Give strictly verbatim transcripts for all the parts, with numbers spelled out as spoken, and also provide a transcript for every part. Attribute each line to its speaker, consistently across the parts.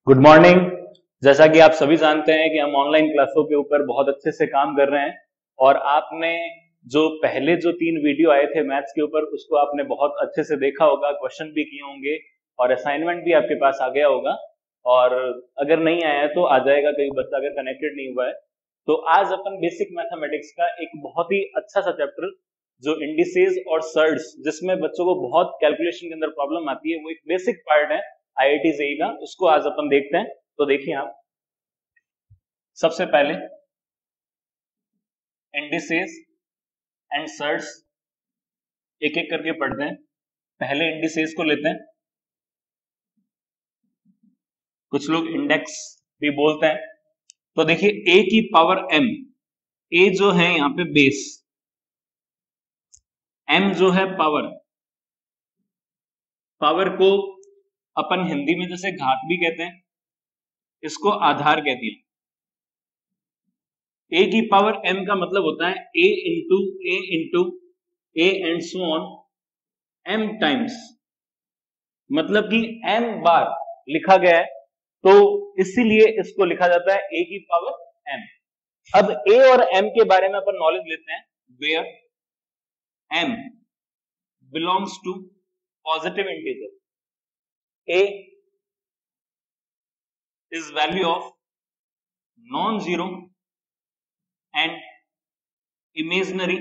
Speaker 1: Good morning. जैसा कि आप सभी जानते हैं कि हम ऑनलाइन क्लासों के ऊपर बहुत अच्छे से काम कर रहे हैं और आपने जो पहले जो तीन वीडियो आए थे मैथ्स के ऊपर उसको आपने बहुत अच्छे से देखा होगा, क्वेश्चन भी किए होंगे और असाइनमेंट भी आपके पास आ गया होगा। और अगर नहीं आया है तो आ जाएगा, कई बच्चा अगर कनेक्टेड नहीं हुआ है तो आज अपन बेसिक मैथमेटिक्स का एक बहुत ही अच्छा सा चैप्टर जो इंडिसेस और सर्ड्स, जिसमें बच्चों को बहुत कैलकुलेशन के अंदर प्रॉब्लम आती है, वो एक बेसिक पार्ट है आईआईटी जेईई का, उसको आज अपन देखते हैं। तो देखिए आप, सबसे पहले इंडिसेस एंड सर्ड्स एक एक करके पढ़ते हैं। पहले इंडिसेस को लेते हैं, कुछ लोग इंडेक्स भी बोलते हैं। तो देखिए ए की पावर एम, ए जो है यहां पे बेस, एम जो है पावर। पावर को अपन हिंदी में जैसे घात भी कहते हैं, इसको आधार कहती है। ए की पावर एम का मतलब होता है a into a into a and so on m times, मतलब कि एम बार लिखा गया है तो इसीलिए इसको लिखा जाता है ए की पावर एम। अब ए और एम के बारे में अपन नॉलेज लेते हैं। Where m belongs to positive integer, a is value of non-zero and imaginary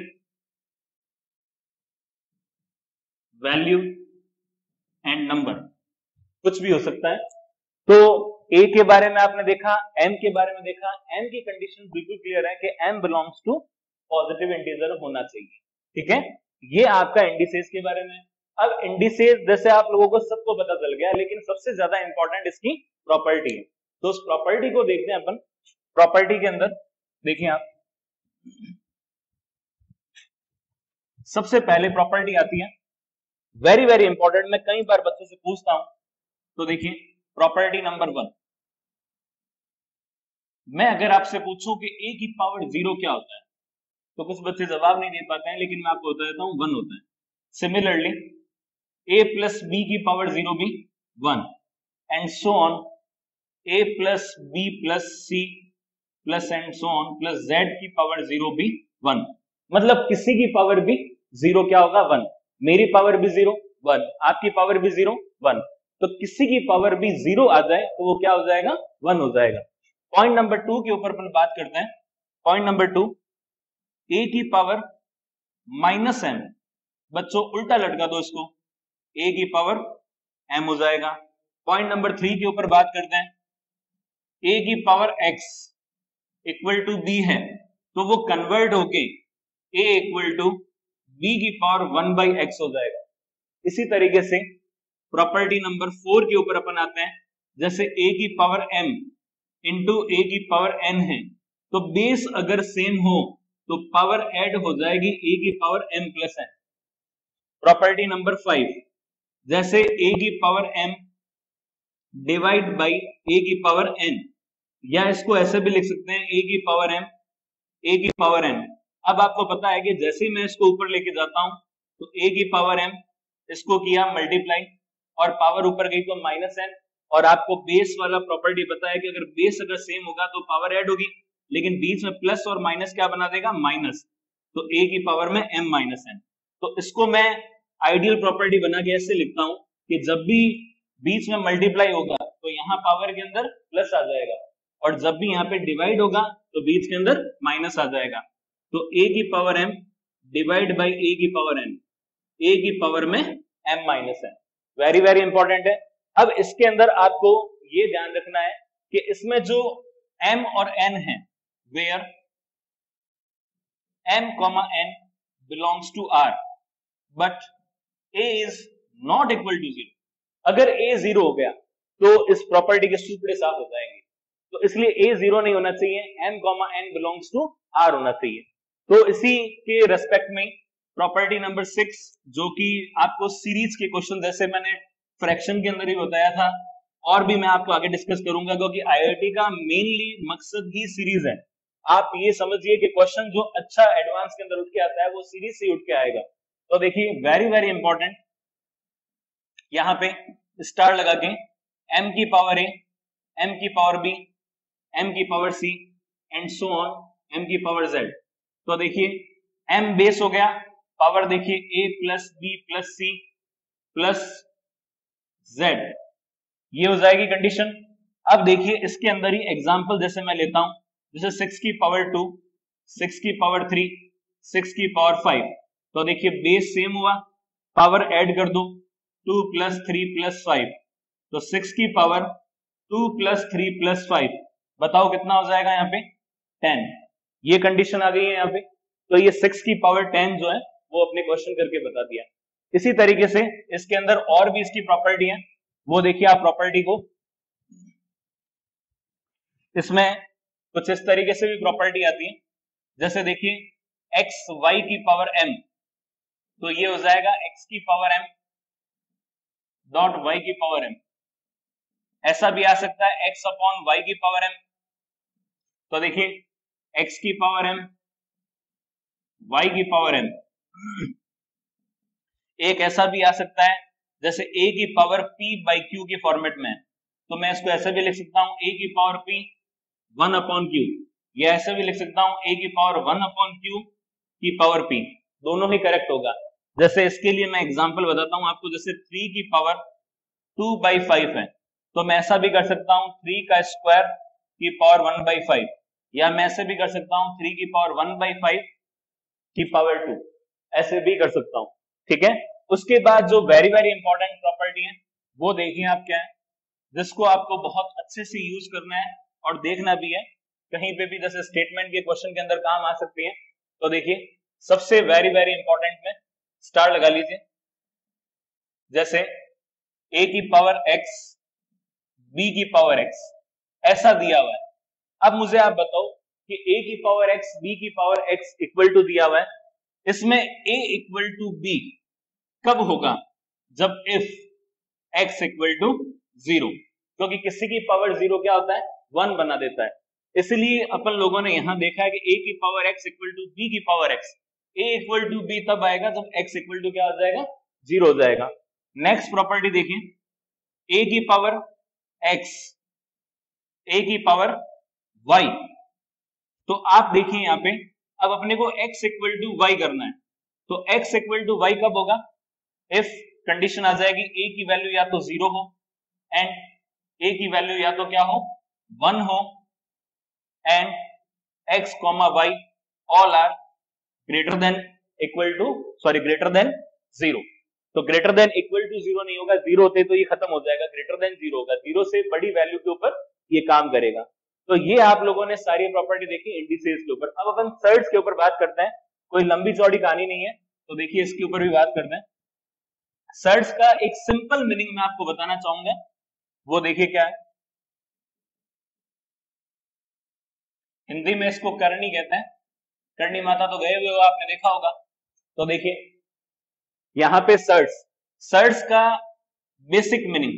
Speaker 1: value and number, कुछ भी हो सकता है। तो a के बारे में आपने देखा, m के बारे में देखा। m की कंडीशन बिल्कुल क्लियर है कि m belongs to positive integer होना चाहिए, ठीक है। ये आपका इंडिसेस के बारे में। अब इंडिसेस जैसे आप लोगों को सबको पता चल गया, लेकिन सबसे ज्यादा इंपॉर्टेंट इसकी प्रॉपर्टी है। तो उस प्रॉपर्टी को देखते हैं अपन। प्रॉपर्टी के अंदर देखिए आप, सबसे पहले प्रॉपर्टी आती है, वेरी वेरी इंपॉर्टेंट, मैं कई बार बच्चों से पूछता हूं। तो देखिए प्रॉपर्टी नंबर वन, मैं अगर आपसे पूछूं कि ए की पावर जीरो क्या होता है तो कुछ बच्चे जवाब नहीं दे पाते हैं, लेकिन मैं आपको बता देता हूं वन होता है। सिमिलरली ए प्लस बी की पावर जीरो भी one, and so on a plus b plus c plus and so on plus z की पावर जीरो भी वन। मतलब किसी की पावर भी जीरो क्या होगा, वन। मेरी पावर भी जीरो, वन। आपकी पावर भी जीरो, वन। तो किसी की पावर भी जीरो आ जाए तो वो क्या हो जाएगा, वन हो जाएगा। पॉइंट नंबर टू के ऊपर अपन बात करते हैं। पॉइंट नंबर टू, ए की पावर माइनस एम, बच्चों उल्टा लटका दो इसको, ए की पावर एम हो जाएगा। पॉइंट नंबर थ्री के ऊपर बात करते हैं, ए की power x equal to b है तो वो कन्वर्ट होके ए इक्वल टू बी की पावर वन बाई एक्स हो जाएगा। इसी तरीके से प्रॉपर्टी नंबर फोर के ऊपर अपन आते हैं। जैसे ए की पावर एम इंटू ए की पावर एन है तो बेस अगर सेम हो तो पावर ऐड हो जाएगी ए की power M plus N. Property number five, जैसे ए की पावर एम डिवाइड बाई ए की पावर एन, या इसको ऐसे भी लिख सकते हैं ए की पावर एम ए की पावर एन। अब आपको पता है कि जैसे ही मैं इसको ऊपर लेके जाता हूं तो ए की पावर एम, इसको किया मल्टीप्लाई और पावर ऊपर गई तो माइनस एन। और आपको बेस वाला प्रॉपर्टी पता है कि अगर बेस अगर सेम होगा तो पावर ऐड होगी, लेकिन बीच में प्लस और माइनस क्या बना देगा, माइनस। तो ए की पावर में एम माइनस एन। तो इसको मैं आइडियल प्रॉपर्टी बना के ऐसे लिखता हूं कि जब भी बीच में मल्टीप्लाई होगा तो यहाँ पावर के अंदर प्लस आ जाएगा, और जब भी यहाँ पे डिवाइड होगा तो बीच के अंदर माइनस आ जाएगा। तो ए की पावर एम डिवाइड बाई ए की पावर एन, ए की पावर में m minus n. Very very important है। अब इसके अंदर आपको ये ध्यान रखना है कि इसमें जो m और n है, where m comma n belongs to r but a is not equal to zero. अगर a जीरो हो गया तो इस प्रॉपर्टी के सूत्र साफ हो जाएंगे, तो इसलिए a जीरो नहीं होना चाहिए, m comma n belongs to r होना चाहिए। तो इसी के रेस्पेक्ट में प्रॉपर्टी नंबर सिक्स, जो कि आपको सीरीज के क्वेश्चन, जैसे मैंने फ्रैक्शन के अंदर ही बताया था और भी मैं आपको आगे डिस्कस करूंगा, क्योंकि आईआईटी का मेनली मकसद ही सीरीज है। आप ये समझिए कि क्वेश्चन जो अच्छा एडवांस के अंदर उठ के आता है वो सीरीज से उठ के आएगा। तो देखिए वेरी वेरी इंपॉर्टेंट, यहां पे स्टार लगा के m की पावर a m की पावर b, m की power c and so on m की पावर z। तो देखिए m बेस हो गया, पावर देखिए a plus b plus c plus z, ये हो जाएगी कंडीशन। अब देखिए इसके अंदर ही एग्जांपल जैसे मैं लेता हूं, जैसे सिक्स की पावर टू, सिक्स की पावर थ्री, सिक्स की पावर फाइव। तो देखिए बेस सेम हुआ, पावर ऐड कर दो, two plus three plus five, तो सिक्स की power two plus three plus five, बताओ कितना हो जाएगा यहाँ पे, टेन। ये कंडीशन आ गई है यहाँ पे। तो ये सिक्स की पावर टेन जो है वो अपने क्वेश्चन करके बता दिया। इसी तरीके से इसके अंदर और भी इसकी प्रॉपर्टी है, वो देखिए आप प्रॉपर्टी को, इसमें कुछ इस तरीके से भी प्रॉपर्टी आती है, जैसे देखिए x y की पावर m, तो ये हो जाएगा x की पावर m डॉट y की पावर m। ऐसा भी आ सकता है x अपॉन y की पावर m, तो देखिए x की पावर m y की पावर m। एक ऐसा भी आ सकता है जैसे a की पावर p बाई q के फॉर्मेट में, तो मैं इसको ऐसे भी लिख सकता हूं a की power p one upon q, या ऐसे भी लिख सकता हूं a की पावर वन अपॉन क्यू की पावर p, दोनों ही करेक्ट होगा। जैसे इसके लिए मैं एग्जांपल बताता हूं आपको, जैसे थ्री की पावर टू बाई फाइव है, तो मैं ऐसा भी कर सकता हूं थ्री का स्क्वायर की पावर वन बाई फाइव, या मैं ऐसे भी कर सकता हूं थ्री की पावर वन बाई फाइव की पावर टू, ऐसे भी कर सकता हूं, ठीक है। उसके बाद जो वेरी वेरी इंपॉर्टेंट प्रॉपर्टी है वो देखिए आप क्या है, जिसको आपको बहुत अच्छे से यूज करना है और देखना भी है, कहीं पे भी जैसे स्टेटमेंट के क्वेश्चन के अंदर काम आ सकती है। तो देखिए सबसे वेरी वेरी इंपॉर्टेंट में स्टार लगा लीजिए, जैसे a की पावर x b की पावर x ऐसा दिया हुआ है। अब मुझे आप बताओ कि a की पावर x b की पावर x इक्वल टू दिया हुआ है, इसमें a इक्वल टू b कब होगा, जब if x equal to zero, क्योंकि किसी की पावर जीरो क्या होता है, वन बना देता है। इसलिए अपन लोगों ने यहां देखा है कि a की power x equal to b की power x, a equal to b तब आएगा जब x इक्वल टू क्या हो जाएगा, जीरो हो जाएगा। नेक्स्ट प्रॉपर्टी देखिए, a की पावर x, a की पावर y, तो आप देखिए यहाँ पे अब अपने को x इक्वल टू y करना है, तो x इक्वल टू y कब होगा, इफ कंडीशन आ जाएगी a की वैल्यू या तो जीरो हो एंड a की वैल्यू या तो क्या हो, वन हो, and x comma y all are greater than equal to sorry greater than zero. तो greater than equal to zero नहीं होगा, जीरो होते तो ये खत्म हो जाएगा, ग्रेटर देन जीरो होगा, जीरो से बड़ी वैल्यू के ऊपर ये काम करेगा। तो ये आप लोगों ने सारी प्रॉपर्टी देखी इंडिसेस के ऊपर। अब अपन सर्ट्स के ऊपर बात करते हैं, कोई लंबी चौड़ी कहानी नहीं है, तो देखिए इसके ऊपर भी बात करते हैं। सर्ट्स का एक सिंपल मीनिंग मैं आपको बताना चाहूंगा, वो देखिए क्या है, हिंदी में इसको करनी कहते हैं, करनी माता तो गए हुए हो आपने देखा होगा। तो देखिए यहां पे सर्ट्स, सर्ट्स का basic meaning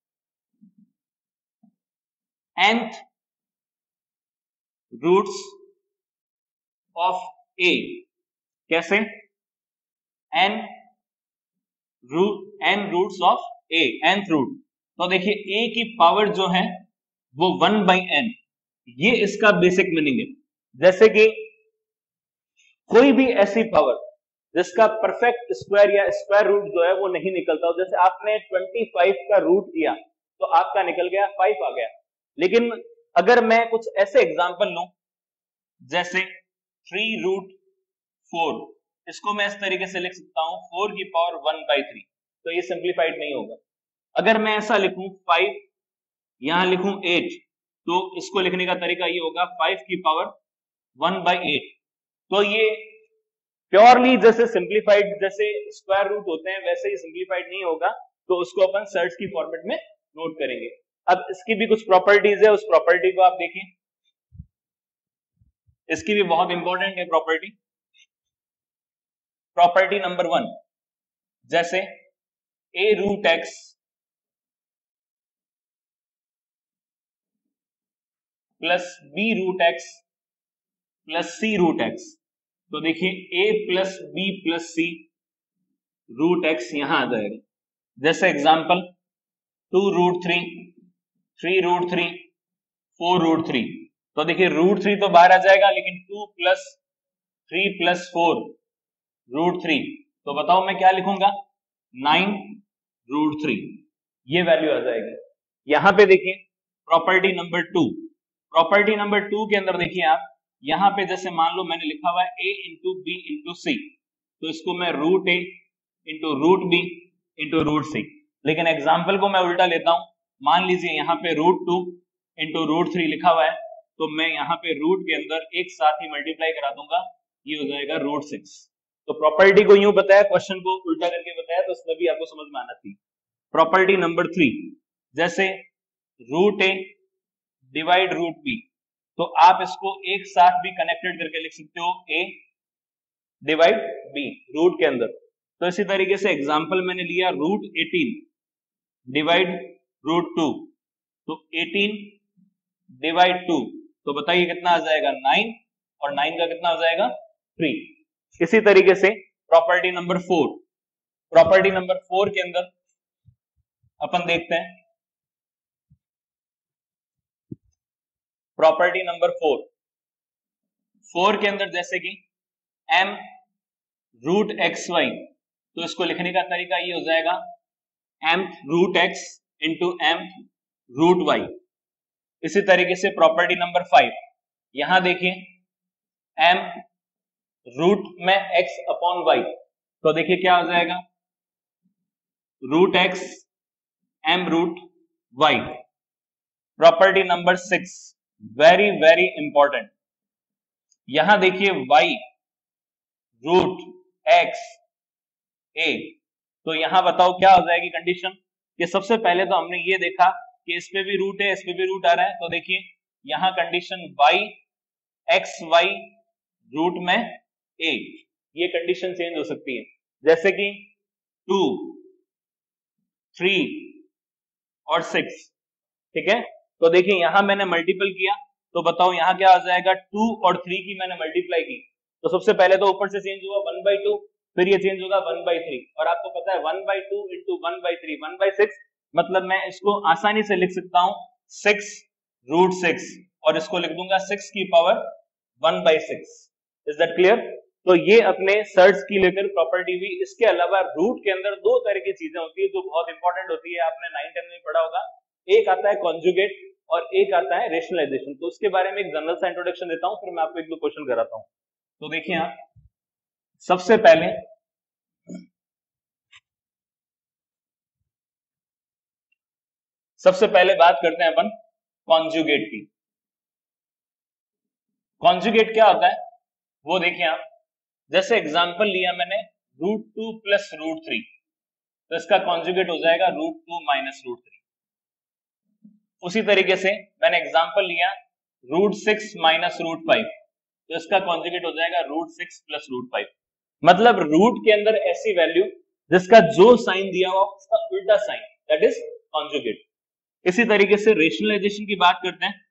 Speaker 1: nth roots of a, कैसे, n root n roots of a, nth root. तो देखिए a की पावर जो है वो वन बाई n, ये इसका बेसिक मीनिंग है। जैसे कि कोई भी ऐसी पावर जिसका परफेक्ट स्क्वायर या स्क्वायर रूट जो है वो नहीं निकलता, जैसे आपने पच्चीस का रूट किया तो आपका निकल गया फाइव आ गया। लेकिन अगर मैं कुछ ऐसे एग्जांपल लूं जैसे थ्री रूट फोर, इसको मैं इस तरीके से लिख सकता हूं फोर की पावर वन बाई थ्री, तो ये सिंप्लीफाइड नहीं होगा। अगर मैं ऐसा लिखूं फाइव, यहां लिखूं एट, तो इसको लिखने का तरीका ये होगा फाइव की पावर वन बाई एट। तो ये प्योरली जैसे सिंप्लीफाइड जैसे स्क्वायर रूट होते हैं वैसे ही सिंप्लीफाइड नहीं होगा, तो उसको अपन सर्च की फॉर्मेट में नोट करेंगे। अब इसकी भी कुछ प्रॉपर्टीज है, उस प्रॉपर्टी को आप देखिए, इसकी भी बहुत इंपॉर्टेंट है प्रॉपर्टी। प्रॉपर्टी नंबर वन, जैसे a root x plus b root x plus c root x, तो देखिए a plus b plus c root x यहां आ जाएगा। जैसे example two root three, three root three four root three. तो देखिए root three तो बाहर आ जाएगा, लेकिन two plus three plus four root three, तो बताओ मैं क्या लिखूंगा, नाइन रूट थ्री, ये वैल्यू आ जाएगी। यहां पे देखिए property number two, property number two के अंदर देखिए आप, यहां पे जैसे मान लो मैंने लिखा हुआ है a into b into c, तो इसको मैं root a into root b into root c, लेकिन एग्जाम्पल को मैं उल्टा लेता हूं। मान लीजिए यहाँ पे root two into root three लिखा हुआ है, तो मैं यहाँ पे रूट के अंदर एक साथ ही मल्टीप्लाई करा दूंगा, ये हो जाएगा रूट सिक्स। तो प्रॉपर्टी को यूं बताया, क्वेश्चन को उल्टा करके बताया, तो उसमें भी आपको समझ में आना चाहिए। प्रॉपर्टी नंबर थ्री, जैसे root a divide root b, तो आप इसको एक साथ भी कनेक्टेड करके लिख सकते हो, ए डिवाइड बी रूट के अंदर। तो इसी तरीके से एग्जांपल मैंने लिया root eighteen divide root two, तो एटीन डिवाइड टू, तो बताइए कितना आ जाएगा, नाइन, और नाइन का कितना हो जाएगा, थ्री। इसी तरीके से property number four, property number four के अंदर अपन देखते हैं, प्रॉपर्टी नंबर फोर, फोर के अंदर जैसे कि m रूट एक्स वाई, तो इसको लिखने का तरीका ये हो जाएगा m root x into m root y. इसी तरीके से प्रॉपर्टी नंबर फाइव, यहां देखिए m रूट में x अपॉन वाई, तो देखिए क्या हो जाएगा, root x m root y. Property number six, very very important, यहां देखिए y रूट एक्स ए, तो यहां बताओ क्या हो जाएगी कंडीशन, कि सबसे पहले तो हमने ये देखा कि इस पे भी रूट है, इस पे भी रूट आ रहा है, तो देखिए यहां condition y x y root में a, ये कंडीशन चेंज हो सकती है, जैसे कि टू थ्री और सिक्स, ठीक है। तो देखिए यहां मैंने मल्टीपल किया, तो बताओ यहां क्या आ जाएगा, टू और थ्री की मैंने मल्टीप्लाई की, तो सबसे पहले तो ऊपर से चेंज हुआ वन बाई टू, फिर ये चेंज होगा वन बाई थ्री, और आपको पता है one by two into one by three one by six, मतलब मैं इसको आसानी से लिख सकता हूं सिक्स रूट सिक्स, और इसको लिख दूंगा सिक्स की power one by six. Is that clear? तो ये अपने सर्च की लेकर प्रॉपर्टी हुई। इसके अलावा रूट के अंदर दो तरह की चीजें होती है जो बहुत इंपॉर्टेंट होती है, आपने नाइन टेन में पढ़ा होगा। एक आता है कॉन्जुगेट और एक आता है रेशनलाइजेशन। तो उसके बारे में एक जनरल सा इंट्रोडक्शन देता हूं, फिर मैं आपको एक दो क्वेश्चन कराता हूं। तो देखिए आप, सबसे पहले सबसे पहले बात करते हैं अपन कॉन्जुगेट की। कॉन्जुगेट क्या होता है वो देखिए आप, जैसे एग्जांपल लिया मैंने root two plus root three, तो इसका कॉन्जुगेट हो जाएगा root two minus root three. उसी तरीके से मैंने एग्जांपल लिया root six minus root five, तो इसका कॉन्जुगेट हो जाएगा root six plus root five. मतलब रूट के अंदर ऐसी वैल्यू जिसका जो साइन दिया हुआ उसका उल्टा साइन, दैट इज कॉन्जुगेट। इसी तरीके से रेशनलाइजेशन की बात करते हैं,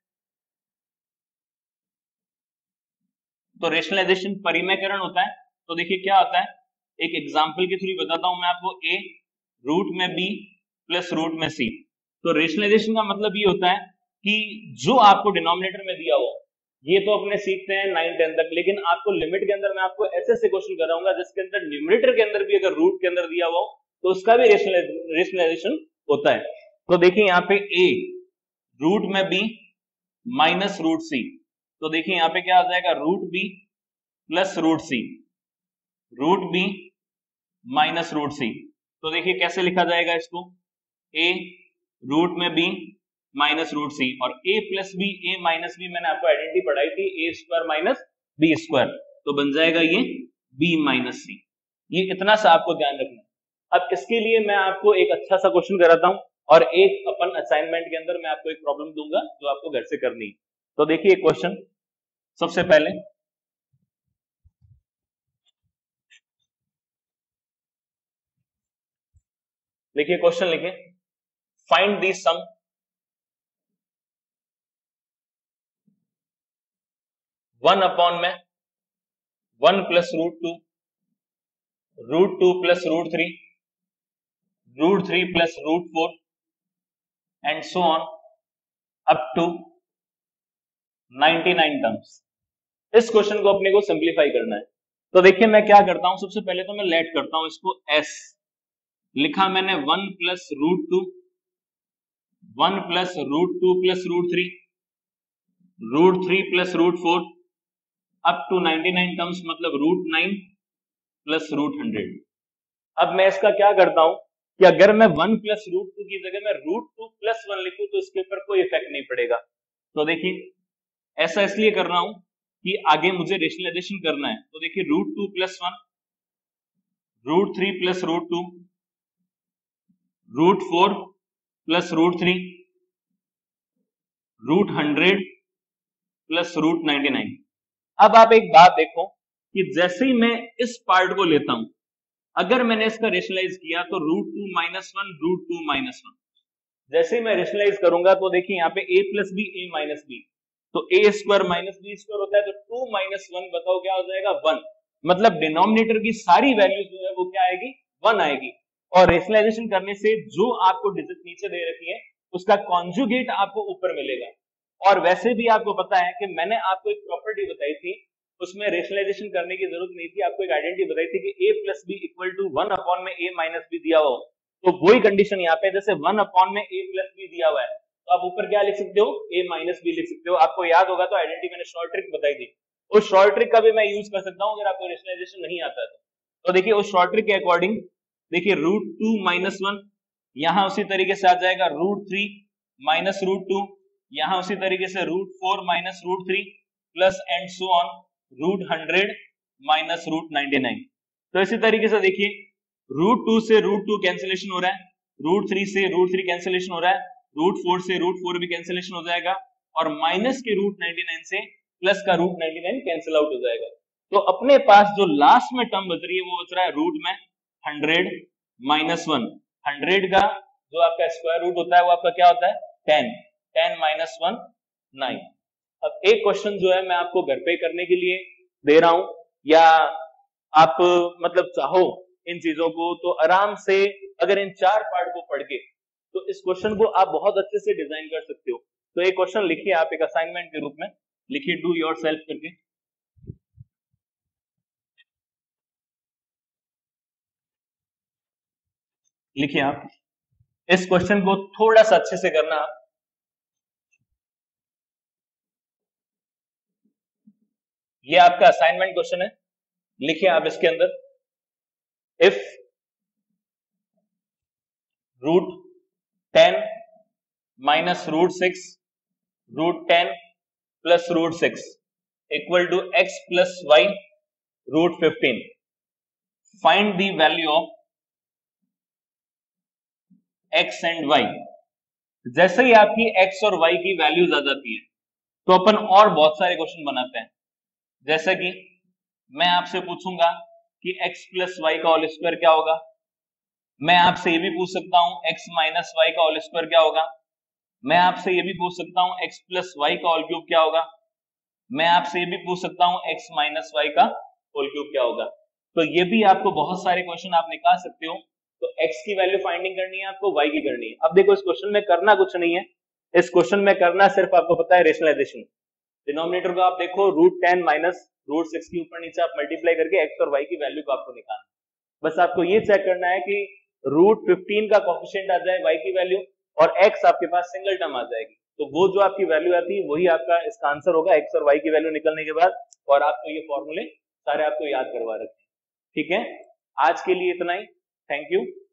Speaker 1: तो रेशनलाइजेशन परिमयकरण होता है। तो देखिए क्या होता है, एक एग्जांपल के थ्रू बताता हूं मैं आपको, a रूट में b प्लस रूट में c। तो रेशनलाइजेशन का मतलब ये होता है कि जो आपको डिनोमिनेटर में दिया हुआ, ये तो अपने सीखते हैं नाइन टेन तक, लेकिन आपको लिमिट के अंदर मैं आपको ऐसे ऐसे क्वेश्चन कराऊंगा जिसके अंदर न्यूमरेटर के अंदर भी अगर रूट के अंदर दिया हुआ हो तो उसका भी रेशनलाइजेशन होता है। तो देखिए यहाँ पे a रूट में b माइनस रूट सी, तो देखिए यहाँ पे क्या आ जाएगा, root b plus root c, root b minus root c. तो देखिए कैसे लिखा जाएगा इसको, a रूट में b माइनस रूट सी, और a plus b, a minus b मैंने आपको आइडेंटिटी पढ़ाई थी, a square minus B square, तो बन जाएगा ये b माइनस सी। ये इतना सा आपको ध्यान रखना है। अब इसके लिए मैं आपको एक अच्छा सा क्वेश्चन कराता हूं, और एक अपन असाइनमेंट के अंदर मैं आपको एक प्रॉब्लम दूंगा जो आपको घर से करनी है। तो देखिए क्वेश्चन, सबसे पहले देखिए क्वेश्चन लिखे, find the sum one upon में one plus root two, root two plus root three, root three plus root four, and so on up to निन्यानवे टर्म्स। इस क्वेश्चन को अपने को सिंप्लीफाई करना है। तो देखिए मैं क्या करता हूं, सबसे पहले तो मैं लेट करता हूं इसको s, लिखा मैंने one plus root two, one plus root two plus root three, root three plus root four, up to निन्यानवे टर्म्स, मतलब root nine plus root hundred. अब मैं इसका क्या करता हूं कि अगर मैं वन प्लस रूट टू की जगह मैं रूट टू प्लस वन लिखूं तो इसके ऊपर कोई इफेक्ट नहीं पड़ेगा। तो देखिए ऐसा इसलिए कर रहा हूं कि आगे मुझे रेशनलाइजेशन करना है। तो देखिए root two plus one, root three plus root two, root four plus root three, root hundred plus root ninety nine. अब आप एक बात देखो कि जैसे ही मैं इस पार्ट को लेता हूं, अगर मैंने इसका रेशनलाइज किया तो root two minus one, root two minus one, जैसे ही मैं रेशनलाइज करूंगा तो देखिए यहाँ पे a plus B, A minus B, तो A square minus B square होता है, तो टू माइनस वन बताओ क्या हो जाएगा, वन। मतलब डिनोमिनेटर की सारी वैल्यू जो है वो क्या आएगी, वन आएगी। और रेशनलाइजेशन करने से जो आपको डिजिट नीचे दे रखी है उसका कॉन्जुगेट आपको ऊपर मिलेगा। और वैसे भी आपको पता है कि मैंने आपको एक प्रॉपर्टी बताई थी, उसमें रेशनलाइजेशन करने की जरूरत नहीं थी, आपको एक आइडेंटिटी बताई थी कि a plus B equal to one upon में a माइनस बी दिया हुआ हो। तो वही कंडीशन यहाँ पे, जैसे वन अपॉन में a प्लस बी दिया हुआ है तो आप ऊपर क्या लिख सकते हो, a माइनस बी लिख सकते हो। आपको याद होगा तो आइडेंटिटी मैंने शॉर्ट ट्रिक बताई थी, उस शॉर्ट ट्रिक का भी मैं यूज कर सकता हूँ अगर आपको रेशनलाइजेशन नहीं आता है। तो देखिए उस शॉर्ट ट्रिक के अकॉर्डिंग देखिए रूट टू माइनस वन, यहाँ उसी तरीके से आ जाएगा root three minus root two, यहाँ उसी तरीके से root four minus root three plus and so on root hundred minus root ninety nine. तो इसी तरीके से देखिए रूट टू से रूट टू कैंसिलेशन हो रहा है, रूट थ्री से रूट थ्री कैंसिलेशन हो रहा है, रूट फोर से रूट फोर भी कैंसिलेशन हो जाएगा, और माइनस के रूट नाइनटी नाइन से प्लस का root ninety nine cancel out हो जाएगा। तो अपने पास जो लास्ट में टर्म बच रही है वो बच रहा है रूट में हंड्रेड माइनस वन। हंड्रेड का जो आपका स्क्वायर रूट होता है वो आपका क्या होता है, ten, ten minus one, nine. अब एक क्वेश्चन जो है मैं आपको घर पे करने के लिए दे रहा हूं, या आप मतलब चाहो इन चीजों को तो आराम से अगर इन चार पार्ट को पढ़ के तो इस क्वेश्चन को आप बहुत अच्छे से डिजाइन कर सकते हो। तो एक क्वेश्चन लिखिए आप एक असाइनमेंट के रूप में, लिखिए डू योरसेल्फ करके। लिखिए आप इस क्वेश्चन को थोड़ा सा अच्छे से करना आप। ये आपका असाइनमेंट क्वेश्चन है, लिखिए आप इसके अंदर if root ten minus root six root ten plus root six equal to X plus Y root fifteen, find the value of X and Y. जैसे ही आपकी एक्स और वाई की वैल्यूज आ जाती है तो अपन और बहुत सारे क्वेश्चन बनाते हैं। जैसे कि मैं आपसे पूछूंगा कि x प्लस वाई का होल स्क्वायर क्या होगा, मैं आपसे ये भी पूछ सकता हूं x माइनस वाई का होल स्क्वायर क्या होगा, मैं आपसे ये भी पूछ सकता हूं x प्लस वाई का होल क्यूब क्या होगा, मैं आपसे ये भी पूछ सकता हूं x माइनस वाई का होल क्यूब क्या होगा। तो ये भी आपको बहुत सारे क्वेश्चन आप निकाल सकते हो। तो x की वैल्यू फाइंडिंग करनी है आपको, y की करनी है। अब देखो इस क्वेश्चन में करना कुछ नहीं है, इस क्वेश्चन में करना सिर्फ आपको पता है रेशनलाइजेशन। डिनोमिनेटर को आप देखो root ten minus root six के ऊपर नीचे आप मल्टीप्लाई करके एक्स और वाई की वैल्यू को आपको निकालना। बस आपको ये चेक करना है कि रूट फिफ्टीन का कोफिशिएंट आ जाए वाई की वैल्यू और एक्स आपके पास सिंगल टर्म आ जाएगी, तो वो जो आपकी वैल्यू आती है वही आपका इसका आंसर होगा एक्स और वाई की वैल्यू निकलने के बाद। और आपको ये फॉर्मूले सारे आपको याद करवा रखे हैं। ठीक है, आज के लिए इतना ही, थैंक यू।